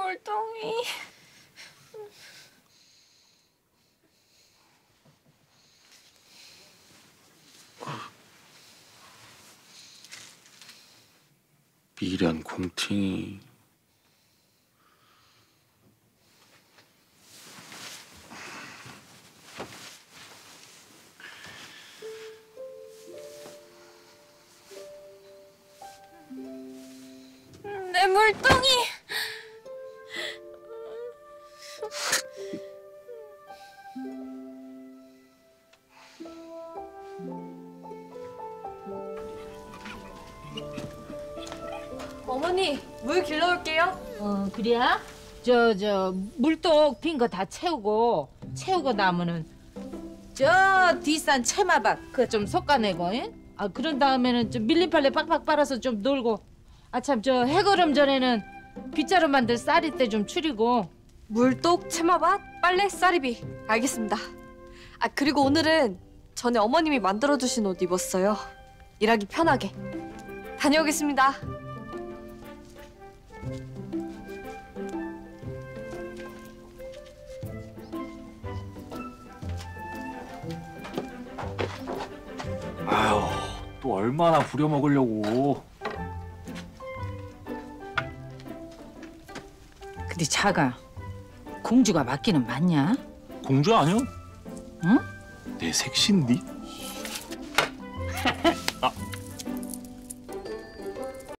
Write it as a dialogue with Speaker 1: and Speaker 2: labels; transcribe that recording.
Speaker 1: 물동이.
Speaker 2: 미련 공팅이.
Speaker 1: 내 물동이. 어머니, 물 길러올게요.
Speaker 3: 그래야? 물독 빈 거 다 채우고 나면은 저 뒷산 채마박 그거 좀 솎아내고, 예? 그런 다음에는 좀 밀리팔레 팍팍 빨아서 좀 놀고, 참 저 해걸음 전에는 빗자루 만들 쌀이때 좀 추리고.
Speaker 1: 물독, 채마밭, 빨래, 쌀이비. 알겠습니다. 그리고 오늘은 전에 어머님이 만들어주신 옷 입었어요. 일하기 편하게. 다녀오겠습니다.
Speaker 4: 아유, 또 얼마나 부려먹으려고.
Speaker 3: 근데 자가 공주가 맞기는 맞냐?
Speaker 4: 공주 아니야?
Speaker 3: 응?
Speaker 4: 내 색신디?